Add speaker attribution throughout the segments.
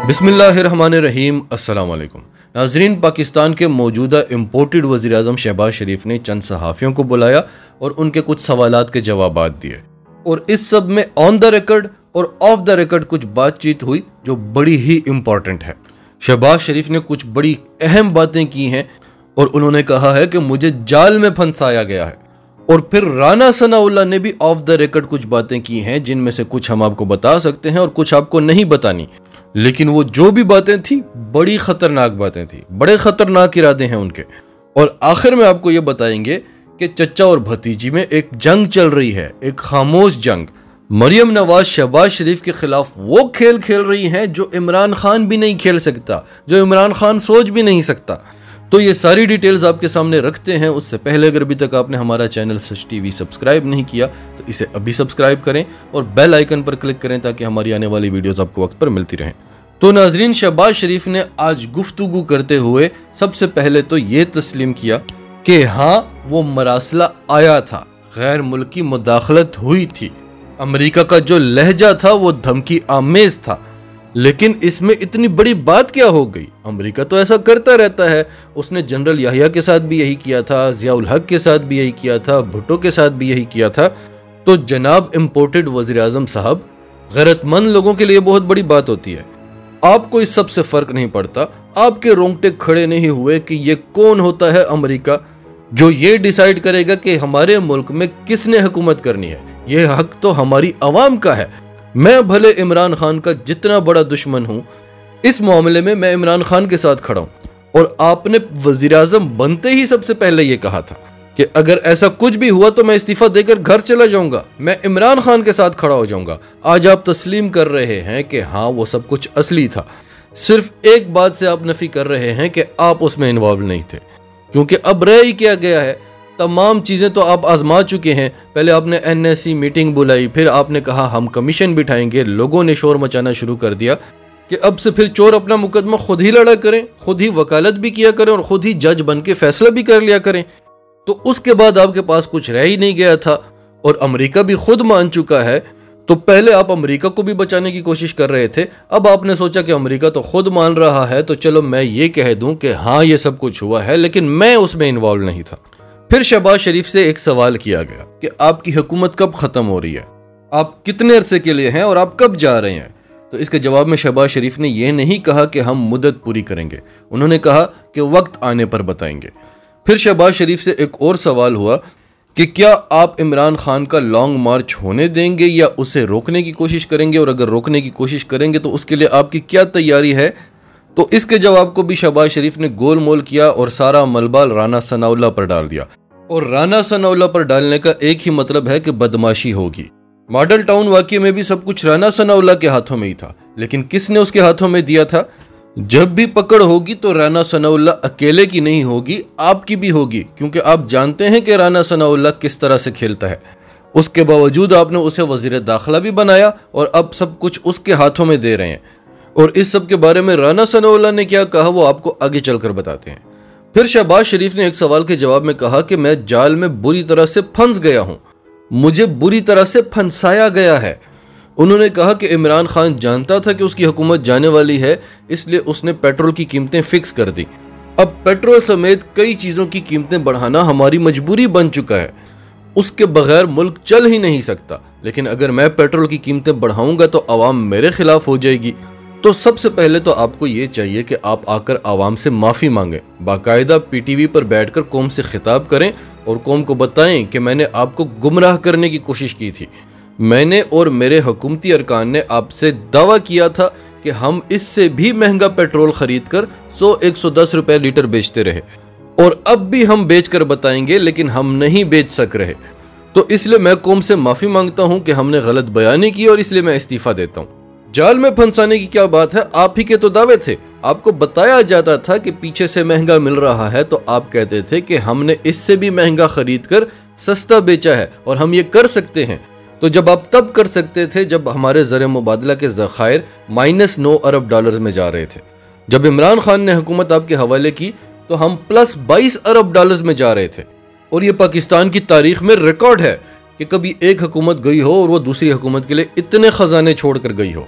Speaker 1: बिस्मिल्लाहिर्रहमानिर्रहीम। अस्सलाम वालेकुम नाज़रीन। पाकिस्तान के मौजूदा इम्पोर्टेड वज़ीर-ए-आज़म शहबाज शरीफ ने चंद सहाफ़ियों को बुलाया और उनके कुछ सवालात के जवाबात दिए, और इस सब में ऑन द रिकॉर्ड और ऑफ द रिकॉर्ड कुछ बातचीत हुई जो बड़ी ही इम्पॉर्टेंट है। शहबाज शरीफ ने कुछ बड़ी अहम बातें की हैं और उन्होंने कहा है कि मुझे जाल में फंसाया गया है। और फिर राना सनाउल्लाह ने भी ऑफ द रिकॉर्ड कुछ बातें की हैं जिनमें से कुछ हम आपको बता सकते हैं और कुछ आपको नहीं बतानी, लेकिन वो जो भी बातें थी बड़ी खतरनाक बातें थी, बड़े खतरनाक इरादे हैं उनके। और आखिर में आपको ये बताएंगे कि चचा और भतीजी में एक जंग चल रही है, एक खामोश जंग। मरियम नवाज शहबाज शरीफ के खिलाफ वो खेल खेल रही हैं जो इमरान खान भी नहीं खेल सकता, जो इमरान खान सोच भी नहीं सकता। तो ये सारी डिटेल्स आपके सामने रखते हैं। उससे पहले अगर अभी तक आपने हमारा चैनल सच टीवी सब्सक्राइब नहीं किया तो इसे अभी सब्सक्राइब करें और बेल आइकन पर क्लिक करें ताकि हमारी आने वाली वीडियोस आपको वक्त पर मिलती रहें। तो नाजरीन, शहबाज शरीफ ने आज गुफ्तगू करते हुए सबसे पहले तो ये तस्लीम किया कि हाँ, वो मरासला आया था, गैर मुल्की मुदाखलत हुई थी, अमेरिका का जो लहजा था वो धमकी आमेज था। लेकिन इसमें इतनी बड़ी बात क्या हो गई? अमेरिका तो ऐसा करता रहता है, उसने जनरल याहिया के साथ भी यही किया था, ज़ियाउल हक के साथ भी यही किया था, भुट्टो के साथ भी यही किया था। तो जनाब इम्पोर्टेड वज़ीर-ए-आज़म साहब, गैरतमंद लोगों के लिए बहुत बड़ी बात होती है। आपको इस सब से फर्क नहीं पड़ता, आपके रोंगटे खड़े नहीं हुए कि ये कौन होता है अमेरिका जो ये डिसाइड करेगा कि हमारे मुल्क में किसने हुकूमत करनी है। ये हक तो हमारी अवाम का है। मैं भले इमरान खान का जितना बड़ा दुश्मन हूं, इस मामले में मैं इमरान खान के साथ खड़ा हूं। और आपने वज़ीर-ए-आज़म बनते ही सबसे पहले ये कहा था कि अगर ऐसा कुछ भी हुआ तो मैं इस्तीफा देकर घर चला जाऊंगा, मैं इमरान खान के साथ खड़ा हो जाऊंगा। आज आप तस्लीम कर रहे हैं कि हाँ, वो सब कुछ असली था। सिर्फ एक बात से आप नफी कर रहे हैं कि आप उसमें इन्वॉल्व नहीं थे, क्योंकि अब रह ही क्या गया है, तमाम चीज़ें तो आप आजमा चुके हैं। पहले आपने एनएससी मीटिंग बुलाई, फिर आपने कहा हम कमीशन बिठाएंगे, लोगों ने शोर मचाना शुरू कर दिया कि अब से फिर चोर अपना मुकदमा खुद ही लड़ा करें, खुद ही वकालत भी किया करें और खुद ही जज बन के फैसला भी कर लिया करें। तो उसके बाद आपके पास कुछ रह ही नहीं गया था और अमेरिका भी खुद मान चुका है। तो पहले आप अमेरिका को भी बचाने की कोशिश कर रहे थे, अब आपने सोचा कि अमेरिका तो खुद मान रहा है तो चलो मैं ये कह दूं कि हाँ, ये सब कुछ हुआ है, लेकिन मैं उसमें इन्वॉल्व नहीं था। फिर शहबाज शरीफ से एक सवाल किया गया कि आपकी हुकूमत कब खत्म हो रही है, आप कितने अरसे के लिए हैं और आप कब जा रहे हैं। तो इसके जवाब में शहबाज शरीफ ने यह नहीं कहा कि हम मुद्दत पूरी करेंगे, उन्होंने कहा कि वक्त आने पर बताएंगे। फिर शहबाज शरीफ से एक और सवाल हुआ कि क्या आप इमरान खान का लॉन्ग मार्च होने देंगे या उसे रोकने की कोशिश करेंगे, और अगर रोकने की कोशिश करेंगे तो उसके लिए आपकी क्या तैयारी है। तो इसके जवाब को भी शहबाज शरीफ ने गोल मोल किया और सारा मलबाल राना सनाउल्लाह पर डाल दिया। और राना सनाउल्लाह पर डालने का एक ही मतलब है कि बदमाशी होगी। मॉडल टाउन वाकये में भी सब कुछ राना सनाउल्लाह के हाथों में ही था, लेकिन किसने उसके हाथों में दिया था? जब भी पकड़ होगी तो राना सनाउल्लाह अकेले की नहीं होगी, आपकी भी होगी, क्योंकि आप जानते हैं कि राना सनाउल्लाह किस तरह से खेलता है। उसके बावजूद आपने उसे वजीर दाखिला भी बनाया और अब सब कुछ उसके हाथों में दे रहे हैं। और इस सब के बारे में राना सनाउल्लाह ने क्या कहा वो आपको आगे चलकर बताते हैं। फिर शहबाज शरीफ ने एक सवाल के जवाब में कहा कि मैं जाल में बुरी तरह से फंस गया हूं, मुझे बुरी तरह से फंसाया गया है। उन्होंने कहा कि इमरान खान जानता था कि उसकी हुकूमत जाने वाली है, इसलिए उसने पेट्रोल की कीमतें फिक्स कर दी। अब पेट्रोल समेत कई चीज़ों की कीमतें बढ़ाना हमारी मजबूरी बन चुका है, उसके बगैर मुल्क चल ही नहीं सकता। लेकिन अगर मैं पेट्रोल की कीमतें बढ़ाऊंगा तो आवाम मेरे खिलाफ हो जाएगी। तो सबसे पहले तो आपको ये चाहिए कि आप आकर आवाम से माफ़ी मांगें, बाकायदा पीटीवी पर बैठकर कौम से खिताब करें और कौम को बताएं कि मैंने आपको गुमराह करने की कोशिश की थी। मैंने और मेरे हुकूमती अरकान ने आपसे दावा किया था कि हम इससे भी महंगा पेट्रोल खरीद कर 100-110 रुपए लीटर बेचते रहे, और अब भी हम बेचकर बताएंगे, लेकिन हम नहीं बेच सक रहे। तो इसलिए मैं कौम से माफ़ी मांगता हूं कि हमने गलत बयानी की और इसलिए मैं इस्तीफ़ा देता हूं। जाल में फंसाने की क्या बात है, आप ही के तो दावे थे। आपको बताया जाता था कि पीछे से महंगा मिल रहा है तो आप कहते थे कि हमने इससे भी महंगा खरीद कर सस्ता बेचा है और हम ये कर सकते हैं। तो जब आप तब कर सकते थे जब हमारे ज़र मुबादला के ज़खायर -9 अरब डॉलर में जा रहे थे। जब इमरान खान ने हुकूमत आपके हवाले की तो हम +22 अरब डॉलर में जा रहे थे। और ये पाकिस्तान की तारीख में रिकॉर्ड है कि कभी एक हुकूमत गई हो और वो दूसरी हुकूमत के लिए इतने खजाने छोड़ कर गई हो।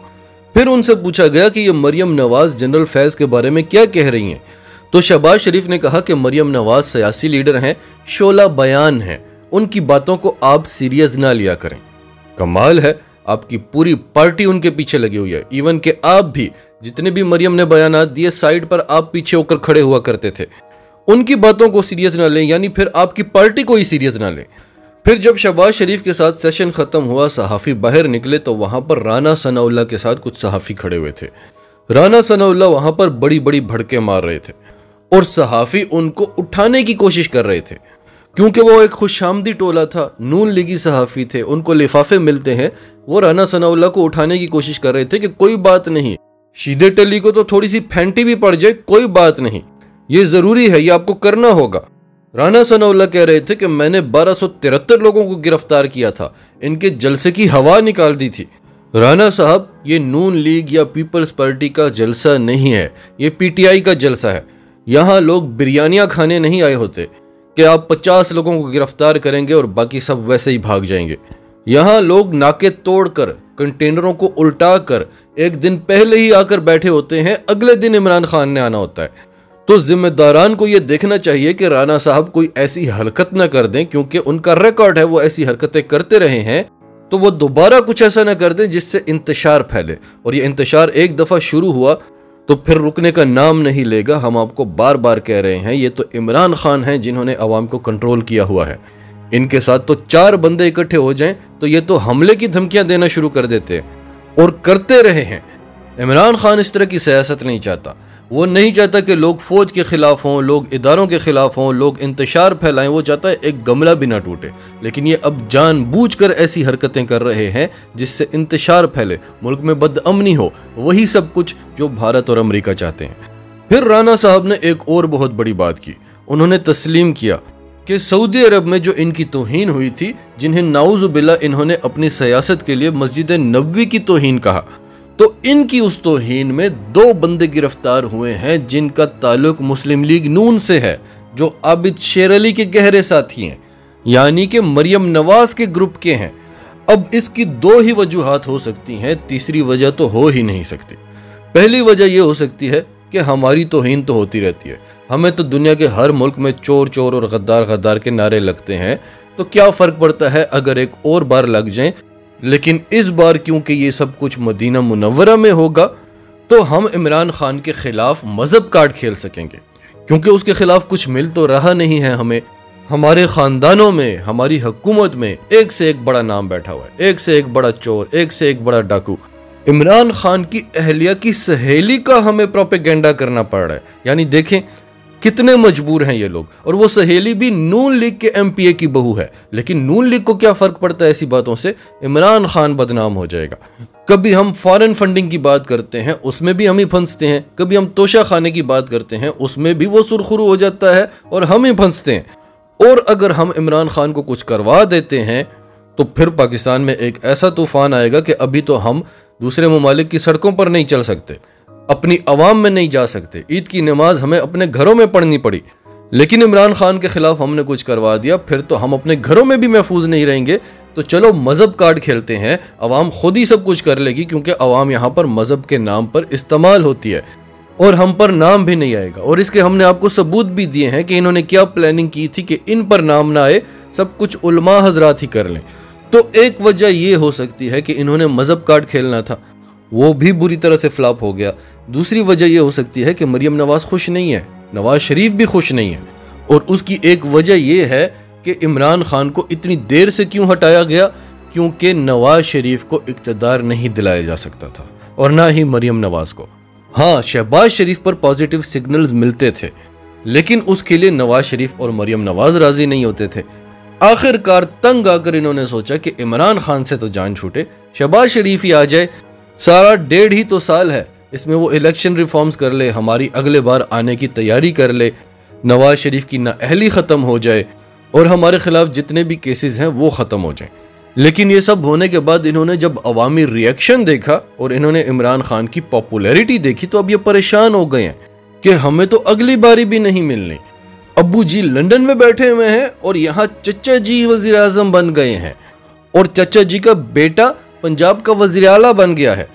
Speaker 1: फिर उनसे पूछा गया कि ये मरियम नवाज जनरल फैज के बारे में क्या कह रही हैं, तो शहबाज शरीफ ने कहा कि मरियम नवाज सियासी लीडर हैं, शोला बयान हैं, उनकी बातों को आप सीरियस ना लिया करें। कमाल है, आपकी पूरी पार्टी उनके पीछे लगी हुई है। इवन के आप भी, जितने भी मरियम ने बयानात दिए, साइड पर आप पीछे होकर खड़े हुआ करते थे। उनकी बातों को सीरियस ना लें, यानी फिर आपकी पार्टी को ही सीरियस ना लें। फिर जब शहबाज शरीफ के साथ सेशन खत्म हुआ, सहाफ़ी बाहर निकले तो वहां पर राना सनाउल्लाह के साथ कुछ सहाफ़ी खड़े हुए थे। राना सनाउल्लाह वहां पर बड़ी बड़ी भड़के मार रहे थे और सहाफ़ी उनको उठाने की कोशिश कर रहे थे, क्योंकि वो एक खुशामदी टोला था, नून लीगी सहाफ़ी थे, उनको लिफाफे मिलते हैं। वो राना सनाउल्लाह को उठाने की कोशिश कर रहे थे कि कोई बात नहीं, शीदे टली को तो थोड़ी सी फैंटी भी पड़ जाए, कोई बात नहीं, ये जरूरी है, ये आपको करना होगा। राना सनाउल्लाह कह रहे थे कि मैंने 1273 लोगों को गिरफ्तार किया था, इनके जलसे की हवा निकाल दी थी। राना साहब, ये नून लीग या पीपल्स पार्टी का जलसा नहीं है, ये पीटीआई का जलसा है। यहाँ लोग बिरयानियाँ खाने नहीं आए होते कि आप 50 लोगों को गिरफ्तार करेंगे और बाकी सब वैसे ही भाग जाएंगे। यहाँ लोग नाके तोड़कर, कंटेनरों को उल्टा कर एक दिन पहले ही आकर बैठे होते हैं, अगले दिन इमरान खान ने आना होता है। तो जिम्मेदारान को यह देखना चाहिए कि राना साहब कोई ऐसी हरकत ना कर दें, क्योंकि उनका रिकॉर्ड है, वो ऐसी हरकतें करते रहे हैं, तो वो दोबारा कुछ ऐसा ना कर दें जिससे इंतशार फैले। और ये इंतशार एक दफ़ा शुरू हुआ तो फिर रुकने का नाम नहीं लेगा। हम आपको बार बार कह रहे हैं, ये तो इमरान खान हैं जिन्होंने अवाम को कंट्रोल किया हुआ है। इनके साथ तो 4 बंदे इकट्ठे हो जाएं तो ये तो हमले की धमकियां देना शुरू कर देते हैं और करते रहे हैं। इमरान खान इस तरह की सियासत नहीं चाहता। वो नहीं चाहता कि लोग फौज के खिलाफ हों, लोग इदारों के खिलाफ हों, लोग इंतशार फैलाएं। वो चाहता है एक गमला भी ना टूटे। लेकिन ये अब जानबूझकर ऐसी हरकतें कर रहे हैं जिससे इंतशार फैले, मुल्क में बदअमनी हो, वही सब कुछ जो भारत और अमेरिका चाहते हैं। फिर राना साहब ने एक और बहुत बड़ी बात की। उन्होंने तस्लीम किया कि सऊदी अरब में जो इनकी तौहीन हुई थी, जिन्हें नाउज़ुबिल्लाह इन्होंने अपनी सियासत के लिए मस्जिद नबवी की तौहीन कहा, तो इनकी उस तौहीन में 2 बंदे गिरफ्तार हुए हैं जिनका ताल्लुक मुस्लिम लीग नून से है, जो आबिद शेर अली के गहरे साथी हैं, यानी कि मरियम नवाज के ग्रुप के हैं। अब इसकी 2 ही वजूहात हो सकती हैं, तीसरी वजह तो हो ही नहीं सकती। पहली वजह यह हो सकती है कि हमारी तौहीन तो होती रहती है, हमें तो दुनिया के हर मुल्क में चोर चोर और गद्दार गद्दार के नारे लगते हैं, तो क्या फ़र्क पड़ता है अगर एक और बार लग जाएं। लेकिन इस बार क्योंकि ये सब कुछ मदीना मुनव्वरा में होगा, तो हम इमरान खान के खिलाफ मजहब कार्ड खेल सकेंगे, क्योंकि उसके खिलाफ कुछ मिल तो रहा नहीं है हमें। हमारे खानदानों में, हमारी हुकूमत में एक से एक बड़ा नाम बैठा हुआ है, एक से एक बड़ा चोर, एक से एक बड़ा डाकू। इमरान खान की अहलिया की सहेली का हमें प्रोपेगेंडा करना पड़ रहा है। यानी देखें कितने मजबूर हैं ये लोग। और वो सहेली भी नून लीग के एमपीए की बहू है। लेकिन नून लीग को क्या फर्क पड़ता है ऐसी बातों से? इमरान खान बदनाम हो जाएगा। कभी हम फॉरेन फंडिंग की बात करते हैं, उसमें भी हम ही फंसते हैं। कभी हम तोशा खाने की बात करते हैं, उसमें भी वो सुरखुरू हो जाता है और हम ही फंसते हैं। और अगर हम इमरान खान को कुछ करवा देते हैं तो फिर पाकिस्तान में एक ऐसा तूफान आएगा कि अभी तो हम दूसरे ममालिक की सड़कों पर नहीं चल सकते, अपनी अवाम में नहीं जा सकते। ईद की नमाज हमें अपने घरों में पढ़नी पड़ी, लेकिन इमरान खान के खिलाफ हमने कुछ करवा दिया, फिर तो हम अपने घरों में भी महफूज नहीं रहेंगे। तो चलो मजहब कार्ड खेलते हैं, अवाम खुद ही सब कुछ कर लेगी, क्योंकि अवाम यहाँ पर मजहब के नाम पर इस्तेमाल होती है और हम पर नाम भी नहीं आएगा। और इसके हमने आपको सबूत भी दिए हैं कि इन्होंने क्या प्लानिंग की थी कि इन पर नाम ना आए, सब कुछ उलमा हजरात ही कर लें। तो एक वजह यह हो सकती है कि इन्होंने मजहब कार्ड खेलना था, वो भी बुरी तरह से फ्लॉप हो गया। दूसरी वजह यह हो सकती है कि मरियम नवाज खुश नहीं है, नवाज शरीफ भी खुश नहीं है। और उसकी एक वजह यह है कि इमरान खान को इतनी देर से क्यों हटाया गया, क्योंकि नवाज शरीफ को इक़्तिदार नहीं दिलाया जा सकता था और ना ही मरियम नवाज को। हाँ, शहबाज शरीफ पर पॉजिटिव सिग्नल्स मिलते थे, लेकिन उसके लिए नवाज शरीफ और मरियम नवाज राजी नहीं होते थे। आखिरकार तंग आकर इन्होंने सोचा कि इमरान खान से तो जान छूटे, शहबाज शरीफ ही आ जाए। सारा 1.5 ही तो साल है, इसमें वो इलेक्शन रिफॉर्म्स कर ले, हमारी अगले बार आने की तैयारी कर ले, नवाज शरीफ की नाअहली ख़त्म हो जाए और हमारे खिलाफ जितने भी केसेस हैं वो ख़त्म हो जाएं। लेकिन ये सब होने के बाद इन्होंने जब अवामी रिएक्शन देखा और इन्होंने इमरान खान की पॉपुलैरिटी देखी, तो अब ये परेशान हो गए हैं कि हमें तो अगली बारी भी नहीं मिलनी। अब्बू जी लंदन में बैठे हुए हैं और यहाँ चचा जी वज़ीर आज़म बन गए हैं और चचा जी का बेटा पंजाब का वज़ीर आला बन गया है।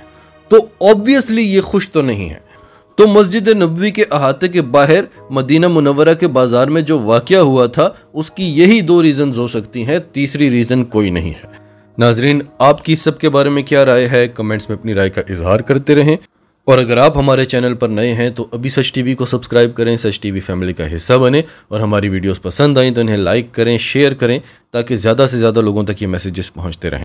Speaker 1: तो ऑब्वियसली ये खुश तो नहीं है। तो मस्जिद नबवी के अहाते के बाहर मदीना मुनव्वरा के बाजार में जो वाक़या हुआ था उसकी यही 2 रीज़न हो सकती हैं, तीसरी रीज़न कोई नहीं है। नाजरीन, आपकी इस सब के बारे में क्या राय है? कमेंट्स में अपनी राय का इजहार करते रहें। और अगर आप हमारे चैनल पर नए हैं तो अभी सच टीवी को सब्सक्राइब करें, सच टीवी फैमिली का हिस्सा बने, और हमारी वीडियोस पसंद आई तो इन्हें लाइक करें, शेयर करें, ताकि ज़्यादा से ज़्यादा लोगों तक ये मैसेजेस पहुंचते रहें।